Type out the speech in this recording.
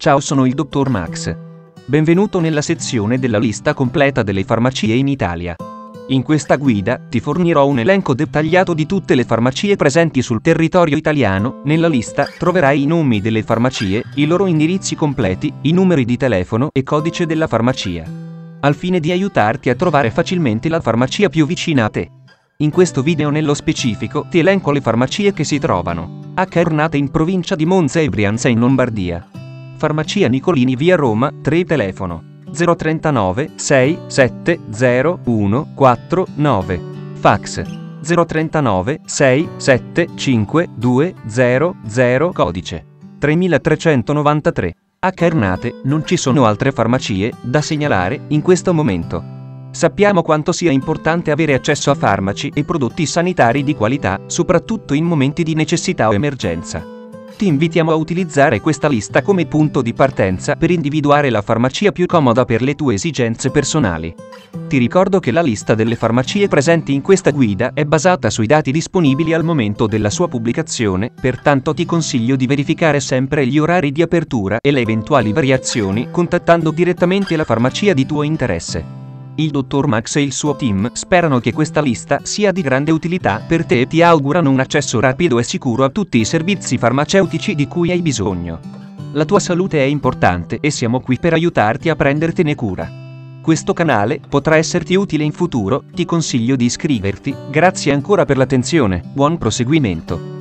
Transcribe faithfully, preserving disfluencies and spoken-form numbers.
Ciao, sono il dottor Max. Benvenuto nella sezione della lista completa delle farmacie in Italia. In questa guida ti fornirò un elenco dettagliato di tutte le farmacie presenti sul territorio italiano. Nella lista troverai i nomi delle farmacie, i loro indirizzi completi, i numeri di telefono e codice della farmacia, al fine di aiutarti a trovare facilmente la farmacia più vicina a te. In questo video nello specifico ti elenco le farmacie che si trovano a Carnate in provincia di Monza e Brianza in Lombardia. Farmacia Nicolini via Roma, tre telefono zero trentanove sei sette zero uno quattro nove, fax zero trentanove sei sette cinque due zero zero, codice tremilatrecentonovantatré. A Carnate non ci sono altre farmacie da segnalare in questo momento. Sappiamo quanto sia importante avere accesso a farmaci e prodotti sanitari di qualità, soprattutto in momenti di necessità o emergenza. Ti invitiamo a utilizzare questa lista come punto di partenza per individuare la farmacia più comoda per le tue esigenze personali. Ti ricordo che la lista delle farmacie presenti in questa guida è basata sui dati disponibili al momento della sua pubblicazione, pertanto ti consiglio di verificare sempre gli orari di apertura e le eventuali variazioni contattando direttamente la farmacia di tuo interesse. Il dottor Max e il suo team sperano che questa lista sia di grande utilità per te e ti augurano un accesso rapido e sicuro a tutti i servizi farmaceutici di cui hai bisogno. La tua salute è importante e siamo qui per aiutarti a prendertene cura. Questo canale potrà esserti utile in futuro, ti consiglio di iscriverti. Grazie ancora per l'attenzione, buon proseguimento.